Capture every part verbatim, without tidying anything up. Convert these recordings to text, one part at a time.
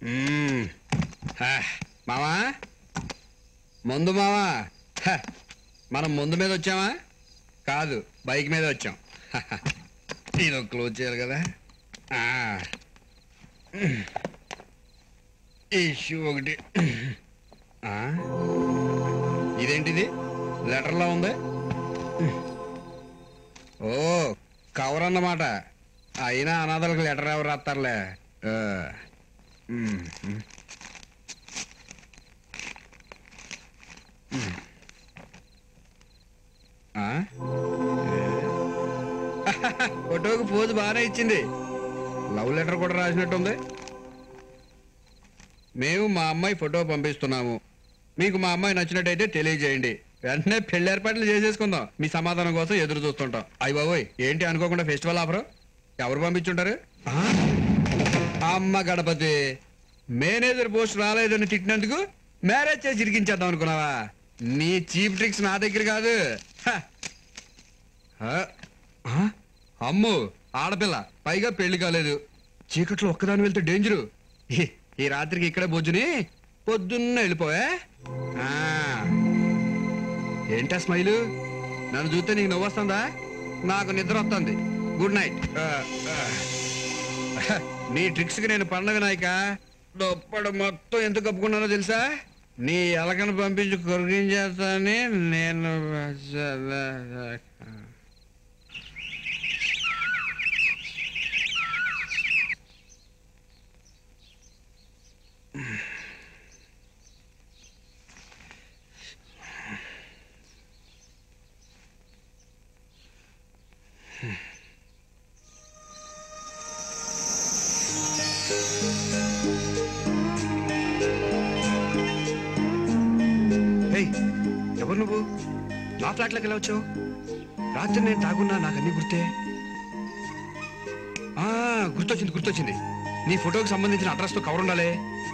మావా ముందు మావా మనం ముందు మీద వచ్చామా? కాదు, బైక్ మీద వచ్చాం. ఇది క్లోజ్ చేయాలి కదా. ఇష్యూ ఒకటి. ఇదేంటిది లెటర్లో ఉంది? ఓ కవర్ అన్నమాట. అయినా అనాథలకు లెటర్ ఎవరు రాస్తారులే. ఫోటోకి పోజు బాగానే ఇచ్చింది. లవ్ లెటర్ కూడా రాసినట్టుంది. మేము మా అమ్మాయి ఫోటో పంపిస్తున్నాము. మీకు మా అమ్మాయి నచ్చినట్టయితే తెలియజేయండి. వెంటనే పెళ్లి ఏర్పాట్లు చేసేసుకుందాం. మీ సమాధానం కోసం ఎదురు చూస్తుంటాం. అయ్యి బాబోయ్, ఏంటి అనుకోకుండా ఫెస్టివల్ ఆఫరు? ఎవరు పంపించుంటారు? అమ్మ గణపతి, మేనేజర్ పోస్ట్ రాలేదని తిట్టినందుకు మ్యారేజ్ చేసి ఇరికించేద్దాం అనుకున్నావా? నీ చీప్ ట్రిక్స్ నా దగ్గర కాదు. అమ్ము ఆడపిల్ల, పైగా పెళ్లి కాలేదు. చీకట్లో ఒక్కదాని వెళ్తే డేంజరు. ఈ రాత్రికి ఇక్కడే బొజ్జుని పొద్దున్న వెళ్ళిపోయా. ఏంటా స్మైలు? నన్ను చూస్తే నీకు నవ్వు వస్తుందా? నాకు నిద్ర వస్తుంది. Good night. నీ ట్రిక్స్ కి నేను పండగ నాయక దొప్పడు మొత్తం ఎందుకు కప్పుకున్నానో తెలుసా? నీ ఎలకను పంపించి కొరిగించేస్తానని నేను. ఎవరు నువ్వు? నా ఫ్లాట్లోకి ఎలా వచ్చావు? రాత్రి నేను తాగున్నా, నాకు అన్ని గుర్తే. గుర్తొచ్చింది గుర్తొచ్చింది నీ ఫోటోకి సంబంధించిన అడ్రస్ తో కవర్ ఉండాలి.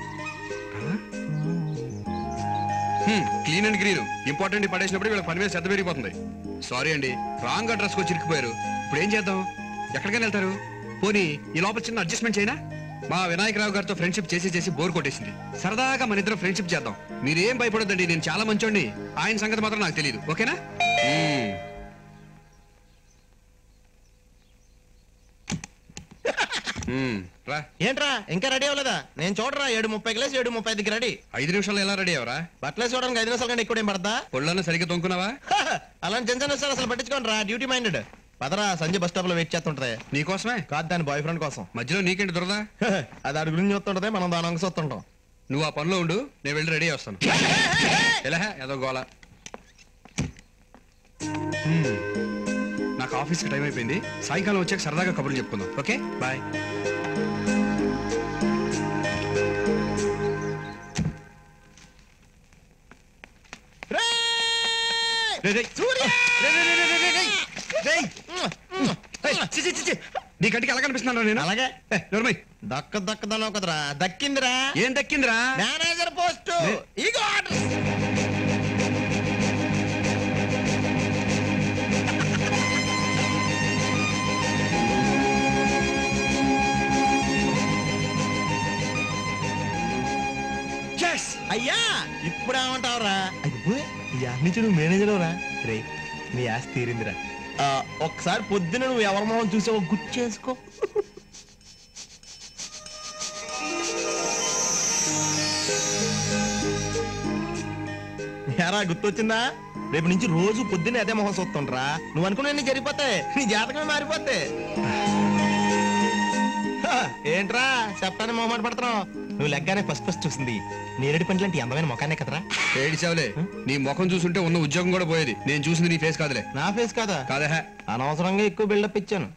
క్లీన్ అండ్ గ్రీన్ ఇంపార్టెంట్ పడేసినప్పుడు వీళ్ళకి పని మీద శ్రద్ధ పెరిగిపోతుంది. సారీ అండి, రాంగ్ అడ్రస్ వచ్చి ఇరికిపోయారు. ఇప్పుడు ఏం చేద్దాం? ఎక్కడికైనా వెళ్తారు? పోనీ ఈ లోపల చిన్న అడ్జస్ట్మెంట్ చేయనా? మా వినాయకరావు గారితో ఫ్రెండ్షిప్ చేసి చేసి బోర్ కొట్టేసింది. సరదాగా మన ఇద్దరం ఫ్రెండ్షిప్ చేద్దాం. మీరేం భయపడొద్దండి, నేను చాలా మంచోండి. ఆయన సంగతి మాత్రం నాకు తెలియదు. ఓకేనా? ఏంట్రా ఇంకా రెడీ అవ్వలేదా? నేను చూడరా ఏడు ముప్పై కిలోస్ ఏడు ముప్పై ఐదుకి రెడీ. ఐదు నిమిషాలు ఎలా రెడీ అవరా? బట్టలు చూడడానికి ఐదు నిమిషాలు కంటే ఎక్కువ ఏం పడతా? పొళ్ళన్నా సరిగ్గా తొంకున్నావా? అలాంటి చిన్న చిన్న విషయాలు అసలు పట్టించుకోండి రా. Duty minded. పదరా, సంజయ్ బస్ స్టాప్ లో వెయిట్ చేస్తుంటది. నీకోసమే కాదు, దాని బాయ్ ఫ్రెండ్ కోసం. మధ్యలో నీకేంటి దొరదా? అది అడుగు గురించి చూస్తుంటది, మనం దాని అంగ చూస్తుంటాం. నువ్వు ఆ పనిలో ఉండు, నేను వెళ్ళి రెడీ వస్తాను. ఎలా ఏదో గోళ. నాకు ఆఫీస్కి టైం అయిపోయింది. సాయంకాలం వచ్చాక సరదాగా కబుర్లు చెప్పుకుందాం. Okay, bye. నీ కంటికి ఎలా కనిపిస్తున్నాను నేను? అలాగే దక్క దక్కదనో కదరా. దక్కిందిరా. ఏం దక్కిందిరా? Manager post. ఇగో అయ్యా, ఇప్పుడు ఏమంటావురా? నుంచి నువ్వు మేనేజర్ రా. రే, నీ ఆస్తి తీరిందిరా. ఒకసారి పొద్దున నువ్వు ఎవరి మొహం చూసావో గుర్తు చేసుకో. ఎరా గుర్తొచ్చిందా? రేపు నుంచి రోజు పొద్దున్నే అదే మొహం చూస్తుండ్రా. నువ్వు అనుకున్నా జరిగిపోతాయి, నీ జాతకమే మారిపోతే. ఏంట్రా చెప్పాలని మొహమాట పడుతున్నావు? నువ్వు లెగ్గానే ఫస్ట్ ఫస్ట్ చూసింది నేరేడు పండ్లు అంటే అందమైన మొఖానే కదరా. ఏడిచావులే, నీ ముఖం చూసుంటే ఉన్న ఉద్యోగం కూడా పోయేది. నేను చూసింది నీ ఫేస్ కాదులే. నా ఫేస్ కాదా? కాదా. అనవసరంగా ఎక్కువ బిల్డప్ ఇచ్చాను.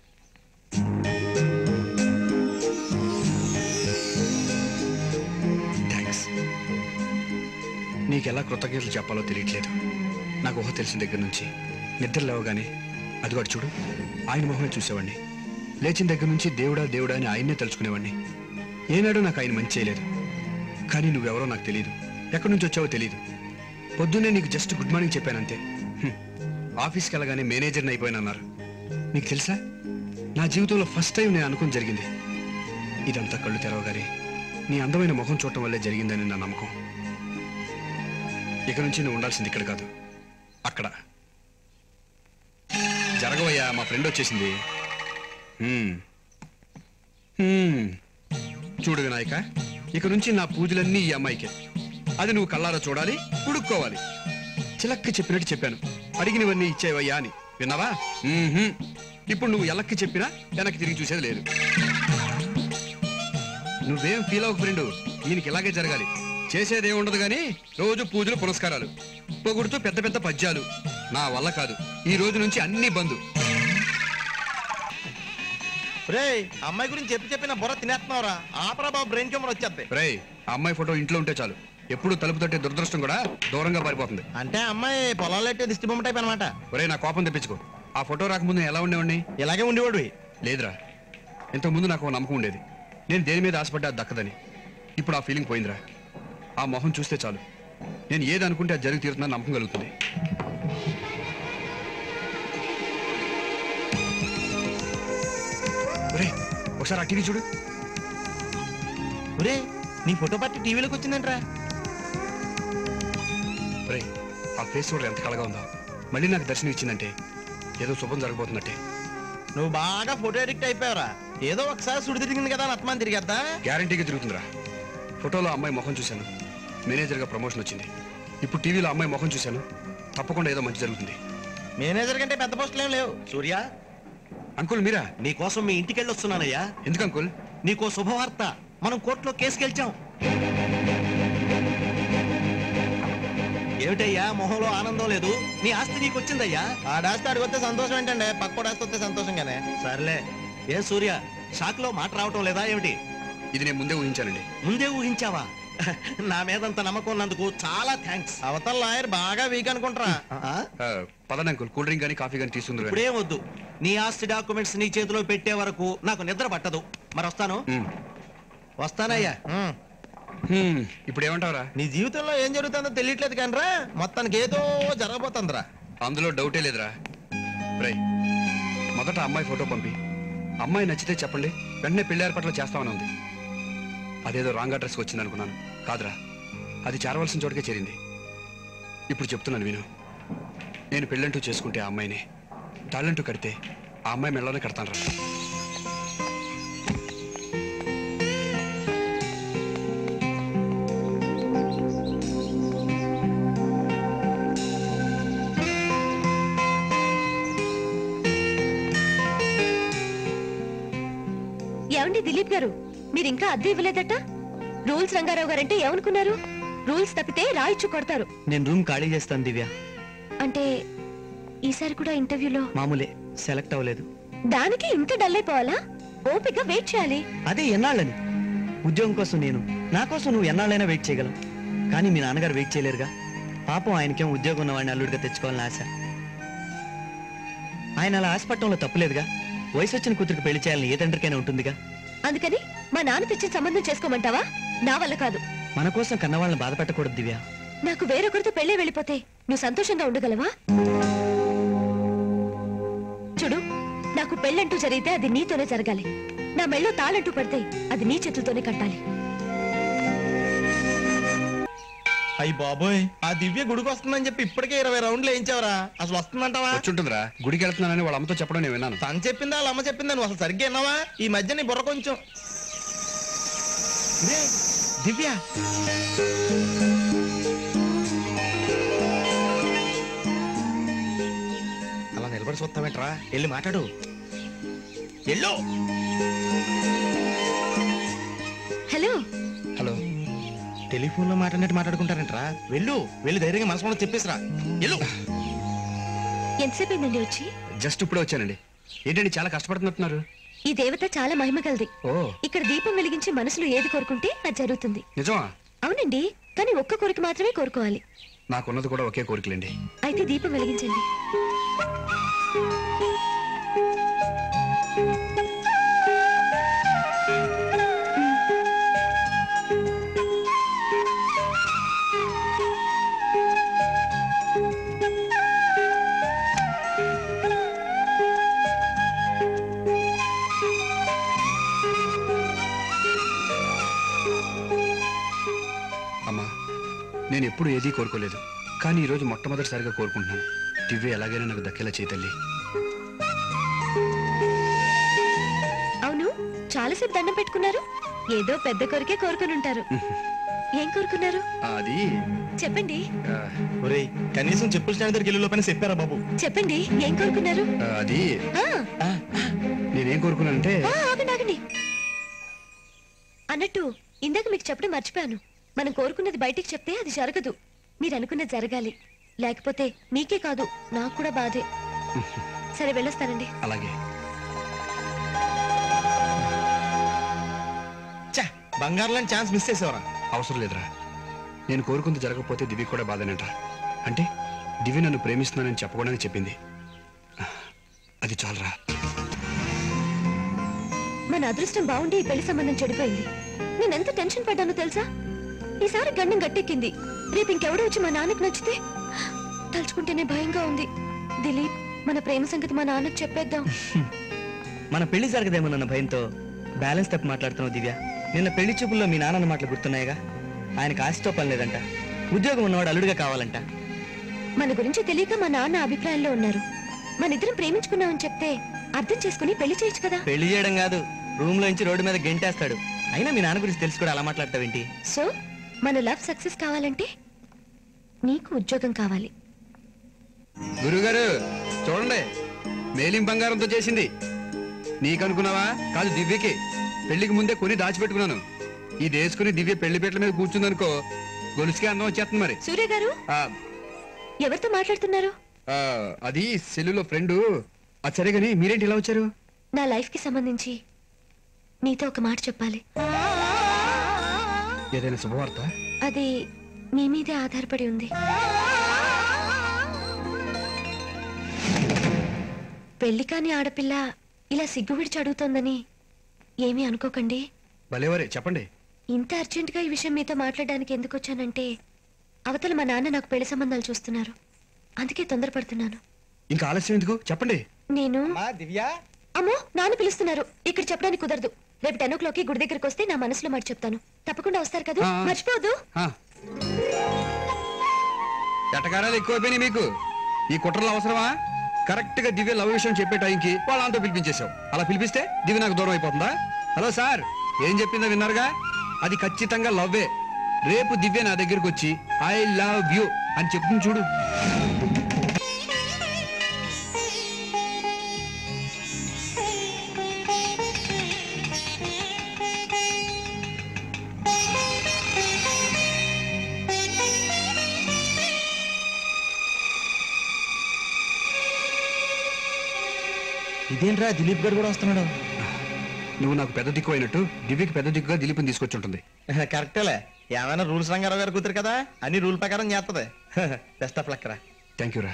థ్యాంక్స్. నీకెలా కృతజ్ఞతలు చెప్పాలో తెలియట్లేదు. నాకు ఊహ తెలిసిన దగ్గర నుంచి నిద్ర లేవగానే అదిగో చూడు, ఆయన మొహమే చూసేవాడిని. లేచిన దగ్గర నుంచి దేవుడా దేవుడా అని ఆయన్నే తలుచుకునేవాడిని. ఏనాడు నాకు ఆయన మంచి చేయలేదు. కానీ నువ్వెవరో నాకు తెలియదు, ఎక్కడి నుంచి వచ్చావో తెలియదు. పొద్దున్నే నీకు జస్ట్ గుడ్ మార్నింగ్ చెప్పానంతే. ఆఫీస్కి వెళ్ళగానే మేనేజర్ని అయిపోయానన్నారు. నీకు తెలుసా, నా జీవితంలో ఫస్ట్ టైం నేను అనుకుని జరిగింది. ఇదంతా కళ్ళు తెరవగానే నీ అందమైన ముఖం చూడటం వల్లే జరిగిందని నా నమ్మకం. ఇక నుంచి నువ్వు ఉండాల్సింది ఇక్కడ కాదు, అక్కడ. జరగవయ్యా, మా ఫ్రెండ్ వచ్చేసింది. హ్మ్. హ్మ్. చూడు వినాయక, ఇక నుంచి నా పూజలన్నీ ఈ అమ్మాయికే. అది నువ్వు కళ్ళారా చూడాలి, ఉడుక్కోవాలి. చిలక్కి చెప్పినట్టు చెప్పాను, అడిగినవన్నీ ఇచ్చేవయ్యా అని. విన్నావా? మ్మ్హ్మ్. ఇప్పుడు నువ్వు ఎలక్కి చెప్పినా వెనక్కి తిరిగి చూసేది లేదు. నువ్వేం ఫీల్ అవ్వకు ఫ్రెండు, ఈయనకి ఇలాగే జరగాలి. చేసేదే ఉండదు గానీ రోజు పూజలు పురస్కారాలు, పొగుడుతూ పెద్ద పెద్ద పద్యాలు. నా వల్ల కాదు, ఈ రోజు నుంచి అన్ని బంధు. రే అమ్మాయి గురించి చెప్పి చెప్పిన బుర్ర తినేస్తున్నావురా. ఆపరా బాబు, బ్రెయిన్ కెమెరా వచ్చేద్ది. రే, ఆ అమ్మాయి ఫోటో ఇంట్లో ఉంటే చాలు, ఎప్పుడు తలుపు తట్టే దురదృష్టం కూడా దూరంగా పారిపోతుంది. అంటే అమ్మాయి పొలాలు ఎట్టే దిష్టి బొమ్మ టైప్ అనమాట. ఒరే, నా కోపం తెప్పించుకో. ఆ ఫోటో రాకముందు నేను ఎలా ఉండేవాడిని? ఇలాగే ఉండేవాడు. లేదురా, ఇంతకుముందు నాకు ఓ నమ్మకం ఉండేది, నేను దేని మీద ఆశపడ్డా అది దక్కదని. ఇప్పుడు ఆ ఫీలింగ్ పోయిందిరా. ఆ మొహం చూస్తే చాలు, నేను ఏది అనుకుంటే అది జరిగి తీరుతుందని నమ్మకం కలుగుతుంది. ఒరే, ఒకసారి ఆ టీవీ చూడు. ఒరే, నీ ఫోటో పట్టి టీవీలోకి వచ్చిందంట్రా. ఒరే, ఆ ఫేస్ చూడ ఎంత కలగా ఉందో. మళ్ళీ నాకు దర్శనం ఇచ్చిందంటే ఏదో శుభం జరగబోతున్నట్టే. నువ్వు బాగా ఫోటో ఎడిక్ట్ అయిపోయావరా. ఏదో ఒకసారి సుడి తిరిగింది కదా, అత్మాన్ తిరిగేద్దా? గ్యారంటీగా తిరుగుతుందిరా. ఫోటోలో అమ్మాయి ముఖం చూశాను, మేనేజర్గా ప్రమోషన్ వచ్చింది. ఇప్పుడు టీవీలో అమ్మాయి ముఖం చూశాను, తప్పకుండా ఏదో మంచి జరుగుతుంది. మేనేజర్ కంటే పెద్ద పోస్టులు ఏం లేవు. సూర్య, అంకుల్ మీరా? నీకోసం మీ ఇంటికి వెళ్ళి వస్తున్నానయ్యా. ఎందుకు అంకుల్? నీకో శుభవార్త, మనం కోర్టులో కేసు గెలిచాం. ఏమిటయ్యా మొహంలో ఆనందం లేదు? నీ ఆస్తి నీకు వచ్చిందయ్యా. ఆ డాస్తి అడిగితే సంతోషం ఏంటండి, పక్క డాస్తి వస్తే సంతోషంగానే. సర్లే. ఏ సూర్య, షాక్ లో మాట రావటం లేదా ఏమిటి? ఇది నేను ముందే ఊహించానండి. ముందే ఊహించావా? నా మీదంత నమ్మకం ఉన్నందుకు చాలా థ్యాంక్స్. అవతల లాయర్ బాగా వీక్ అనుకుంటారా. ఆ, పదండి అంకుల్, కూల్ డ్రింక్ కానీ కాఫీ కానీ తీసుకుందరు. ఇప్పుడేం వద్దు. నీ ఆస్తి డాక్యుమెంట్స్ నీ చేతిలో పెట్టే వరకు నాకు నిద్ర పట్టదు. మరి వస్తాను. వస్తానయ్యా. ఇప్పుడు ఏమంటావరా? నీ జీవితంలో ఏం జరుగుతుందో తెలియట్లేదు కానరా, మొత్తానికి ఏదో జరగబోతుందిరా. అందులో డౌటే లేదురా. రై, మొదట అమ్మాయి ఫోటో పంపి, అమ్మాయి నచ్చితే చెప్పండి, వెంటనే పెళ్లి ఏర్పాట్లు చేస్తామని ఉంది. అదేదో రాంగ్ అడ్రస్కి వచ్చింది అనుకున్నాను. కాదురా, అది చేరవలసిన చోటుకే చేరింది. ఇప్పుడు చెప్తున్నాను విను. నేను పెళ్ళంటూ చేసుకుంటే ఆ అమ్మాయిని, తాళ్ళంటూ కడితే ఆ అమ్మాయి మెళ్ళలోనే కడతాను రా. ఏమండి దిలీప్ గారు, మీరు ఇంకా అద్దె ఇవ్వలేదట? రూల్స్ రంగారావు గారంటే ఏమనుకున్నారు? రూల్స్ తప్పితే రాయిచ్చు కొడతారు. నేను రూమ్ ఖాళీ చేస్తాను దివ్య. అంటే ఈసారి కూడా ఇంటర్వ్యూలో మామూలే, సెలెక్ట్ అవ్వలేదు. దానికి ఇంత డల్ అయిపోవాలా? ఓపిక వెయిట్ చేయాలి. అదే ఎన్నాళ్ళని. ఉద్యోగం కోసం నేను, నా కోసం నువ్వు ఎన్నాళ్ళైనా వెయిట్ చేయగలం. కానీ మీ నాన్నగారు వెయిట్ చేయలేరుగా. పాపం ఆయనకేం ఉద్యోగం ఉన్నవాడిని అల్లుడిగా తెచ్చుకోవాలని ఆశ. ఆయన అలా ఆశపట్టంలో తప్పులేదుగా. వయసు వచ్చిన కూతురికి పెళ్లి చేయాలని ఏ తండ్రికైనా ఉంటుందిగా. అందుకని మా నాన్న తెచ్చిన సంబంధం చేసుకోమంటావా? నా వల్ల కాదు. మన కోసం కన్నవాళ్ళని బాధ పెట్టకూడదు దివ్య. నాకు వేరొకరితో పెళ్ళే వెళ్ళిపోతే నువ్వు సంతోషంగా ఉండగలవా? చూడు, నాకు పెళ్ళంటూ జరిగితే అది నీతోనే జరగాలి. నా మెళ్ళో తాళంటూ పడితే అది నీ చేతులతోనే కట్టాలి. అయ్యి బాబోయ్, ఆ దివ్య గుడికి వస్తుందని చెప్పి ఇప్పటికే ఇరవై రౌండ్లు వేయించావరా. అసలు వస్తుందంటావా? వచ్చుంటుందిరా, గుడికి వెళ్తున్నానని వాళ్ళ అమ్మతో చెప్పడం నేను విన్నాను. తను చెప్పిందా వాళ్ళ అమ్మ చెప్పిందా? నువ్వు అసలు సరిగ్గా విన్నావా? ఈ మధ్య నీ బుర్ర కొంచెం. దివ్య, అలా నిలబడి చూస్తావేంట్రా? వెళ్ళి మాట్లాడు. ఎల్లో. Hello hello. టెలిఫోన్ లో మాట్లాడినట్టు మాట్లాడుకుంటారంటరా. వెళ్ళు, వెళ్ళి ధైర్యంగా మనసులో చెప్పేసిరా. వెళ్ళు. ఎంతసేపు అయిందండి వచ్చి? జస్ట్ ఇప్పుడే వచ్చానండి. ఏంటండి చాలా కష్టపడుతున్నట్టున్నారు? ఈ దేవత చాలా మహిమగలది. ఓ, ఇక్కడ దీపం వెలిగించి మనసులో ఏది కోరుకుంటే అది జరుగుతుంది. నిజమా? అవునండి, కానీ ఒక్క కోరిక మాత్రమే కోరుకోవాలి. నాకున్నది కూడా ఒకే కోరికలండి. అయితే దీపం వెలిగించండి. నేను ఎప్పుడు ఏదీ కోరుకోలేదు, కానీ ఈరోజు మొట్టమొదటిసారిగా కోరుకుంటున్నాను. దివ్య ఎలాగైనా నాకు దక్కేలా చేయి తల్లి. అవును, చాలాసేపు దండం పెట్టుకున్నారు. ఏదో పెద్ద కోరికే కోరుకుని ఉంటారు. ఏం కోరుకున్నారు? అది చెప్పండి. ఒరేయ్, కనీసం చెప్పుల స్టాండ్ దగ్గరికి వెళ్ళి లోపల చెప్పారా బాబు? చెప్పండి, ఏం కోరుకున్నారు? అది ఆ, నేనేం కోరుకున్నానంటే ఆ, ఆగండి ఆగండి. అన్నట్టు ఇందాక మీకు చెప్పడం మర్చిపోయాను. మనం కోరుకున్నది బయటికి చెప్తే అది జరగదు. మీరు అనుకున్నది జరగాలి, లేకపోతే మీకే కాదు నాకు కూడా బాధే. సరే వెళ్ళొస్తానండి. అలాగే. ఛా, బంగారు లాంటి ఛాన్స్ మిస్ చేసేవరా? అవసరం లేదురా. నేను కోరుకుంది జరగకపోతే దివ్య కూడా బాధనేట. అంటే దివ్య నన్ను ప్రేమిస్తున్నానని చెప్పకూడదని చెప్పింది. అది చాలరా. మన అదృష్టం బాగుండి ఈ పెళ్లి సంబంధం చెడిపోయింది. నేనెంత టెన్షన్ పడ్డానో తెలుసా? ఈసారి గండం గట్టెక్కింది. రేపు ఇంకెవడో వచ్చి మా నాన్నకు నచ్చితే తలుచుకుంటేనే భయంగా ఉంది. దిలీప్, మన ప్రేమ సంగతి మా నాన్నకు చెప్పేద్దాం. మన పెళ్లి జరగదేమోనన్న భయంతో బ్యాలెన్స్ తప్పి మాట్లాడుతున్నావు దివ్య. నిన్న పెళ్లి చూపుల్లో మీ నాన్న మాటలు గుర్తున్నాయిగా. ఆయనకు ఆశతో పని లేదంట, ఉద్యోగం ఉన్నవాడు అల్లుడిగా కావాలంట. మన గురించి తెలియక మా నాన్న అభిప్రాయంలో ఉన్నారు. మన ఇద్దరం ప్రేమించుకున్నామని చెప్తే అర్థం చేసుకుని పెళ్లి చేయొచ్చు కదా. పెళ్లి చేయడం కాదు, రూమ్ లో నుంచి రోడ్డు మీద గెంటేస్తాడు. అయినా మీ నాన్న గురించి తెలుసు కూడా అలా మాట్లాడతావేంటి? సో మన లవ్ సక్సెస్ కావాలంటే నీకు ఉద్యోగం కావాలి. గురుగారు చూడండి, మేలిం బంగారంతో చేసింది. నీకనుకున్నావా? కాదు, దివ్యకి. పెళ్లికి ముందే కొని దాచిపెట్టుకున్నాను. ఈ దేశకుని దివ్య పెళ్లి పీటల మీద కూర్చుందనుకో, గొలుసుకే అందం వచ్చేస్తుంది. మరి సూర్య గారు, ఆ, ఎవరితో మాట్లాడుతున్నారు? ఆ, అది సెల్లులో ఫ్రెండు. అది సరే గాని మీరేంటి ఇలా వచ్చారు? నా లైఫ్ కి సంబంధించి నీతో ఒక మాట చెప్పాలి. ఏదైనా శుభవార్త? అది నీ మీదే ఆధారపడి ఉంది. పెళ్లి కాని ఆడపిల్ల ఇలా సిగ్గు విడిచి అడుగుతోందని ఏమీ అనుకోకండి. భలేవరే, చెప్పండి. ఇంత అర్జెంట్ గా ఈ విషయం మీతో మాట్లాడడానికి ఎందుకు వచ్చానంటే, అవతల మా నాన్న నాకు పెళ్లి సంబంధాలు చూస్తున్నారు. అందుకే తొందరపడుతున్నాను. ఇంకా ఆలస్యం ఎందుకు, చెప్పండి. నేను దివ్య, అమ్మో, నాన్న పిలుస్తున్నారు. ఇక్కడ చెప్పడానికి కుదరదు. రేపు టెన్ ఓ క్లాక్ కి గుడి దగ్గరికి వస్తే నా మనసులో మాట చెప్తాను. తప్పకుండా వస్తారు కదా, ఆ. మర్చిపోదు. ఆ. ఎటకారాలు ఎక్కువైపోయినాయి మీకు. ఈ కుట్రలు అవసరమా? కరెక్ట్ గా దివ్య లవ్ విషయం చెప్పే టైంకి వాళ్ళంతా పిలిపించేశావు. అలా పిలిపిస్తే దివ్య నాకు దూరం అయిపోతుందా? హలో సార్, ఏం చెప్పిందో విన్నారుగా? అది ఖచ్చితంగా లవ్వే. రేపు దివ్య నా దగ్గరకు వచ్చి ఐ లవ్ యూ అని చెప్తుంది చూడు. ఇదేంట్రా దిలీప్ గారు కూడా వస్తున్నాడు? నువ్వు నాకు పెద్ద దిక్కు అయినట్టు దివ్యకి పెద్ద దిక్కుగా దిలీప్ని తీసుకొచ్చి ఉంటుంది. కరెక్టేలే, ఏమైనా రూల్స్ రంగారావు గారు కూతురు కదా, అన్ని రూల్ ప్రకారం చేస్తుంది. బెస్ట్ ఆఫ్ లక్ రా. థ్యాంక్ యూ రా.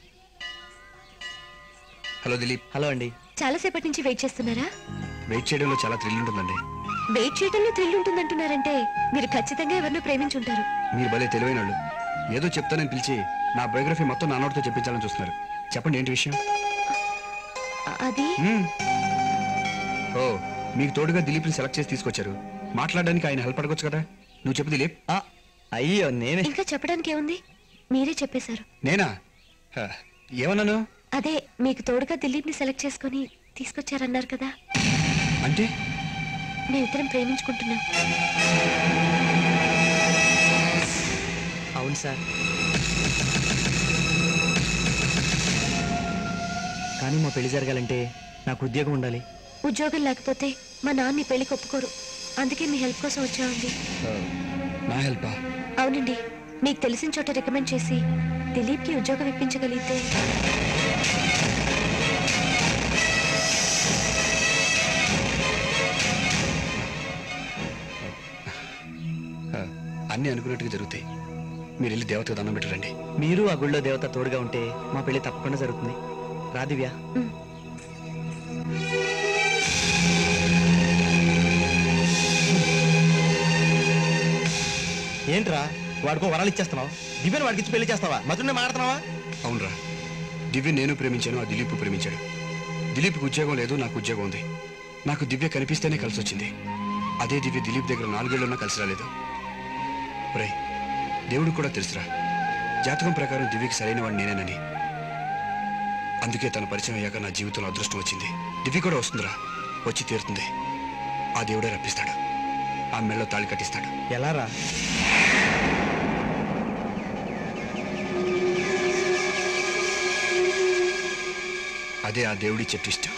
హలో దిలీప్. హలో అండి. చాలా సేపటి నుంచి వెయిట్ చేస్తున్నారా? వెయిట్ చేయడంలో చాలా థ్రిల్ ఉంటుందండి. వెయిట్ చేయడంలో థ్రిల్ ఉంటుందంటున్నారంటే మీరు ఖచ్చితంగా ఎవరినో ప్రేమించుంటారు. మీరు భలే తెలివైన వాళ్ళు. ఏదో చెప్తానని పిలిచి నా బయోగ్రఫీ మొత్తం నా నోటితో చెప్పించాలని చూస్తున్నారు. చెప్పండి, ఏంటి విషయం? అ- అది మ్మ్. ఓ, మీకు తోడుగా దిలీప్ని సెలెక్ట్ చేసి తీసుకొచ్చారు. మాట్లాడడానికి ఆయన హెల్ప్ అడగొచ్చు కదా. నువ్వు చెప్పు దిలీప్. ఆ, అయ్యో నేనే. ఇంకా చెప్పడానికి ఏముంది, మీరే చెప్పేశారు. నేనా? హ, ఏమన్నాను? అదే, మీకు తోడుగా దిలీప్ ని సెలెక్ట్ చేసుకుని తీసుకొచ్చారన్నారు కదా. అంటే మేమిద్దరం ప్రేమించుకుంటున్నాం. అవును సార్. కానీ మా పెళ్లి జరగాలంటే నాకు ఉద్యోగం ఉండాలి. ఉద్యోగం లేకపోతే మా నాన్న ఈ పెళ్లికి ఒప్పుకోరు. అందుకే మీ హెల్ప్ కోసం వచ్చామండి. నా హెల్పా? అవునండి, మీకు తెలిసిన చోట రికమెండ్ చేసి దిలీప్ కి ఉద్యోగం ఇప్పించగలిగితే. హ, అన్నీ అనుకున్నట్టుగా జరుగుతాయి. మీరు వెళ్ళి దేవతకు దండం పెట్టరండి. మీరు ఆ గుళ్ళో దేవత తోడుగా ఉంటే మా పెళ్లి తప్పకుండా జరుగుతుంది. రా దివ్య. ఉమ్. ఏంట్రా వాడికో వరాలు ఇచ్చేస్తున్నావు? దివ్యను వాడికి ఇచ్చి పెళ్లి చేస్తావా? మధునే మాడుతున్నావా? అవునరా, దివ్య నేను ప్రేమించాను, ఆ దిలీప్ ప్రేమించాడు. దిలీప్కి ఉద్యోగం లేదు, నాకు ఉద్యోగం ఉంది. నాకు దివ్య కనిపిస్తేనే కలిసి వచ్చింది. అదే దివ్య దిలీప్ దగ్గర నాలుగేళ్లున్నా కలిసి రాలేదు. ఒరేయ్, దేవుడు కూడా తెలుసురా, జాతకం ప్రకారం దివ్యకి సరైన వాడు నేనేనని. అందుకే తన పరిచయం అయ్యాక నా జీవితంలో అదృష్టం వచ్చింది. దివ్య కూడా వస్తుందిరా, వచ్చి తీరుతుంది. ఆ దేవుడే రప్పిస్తాడు, ఆ మెళ్ళలో తాళి కట్టిస్తాడు. ఎలా రా? అదే ఆ దేవుడి చెట్టు ఇష్టం.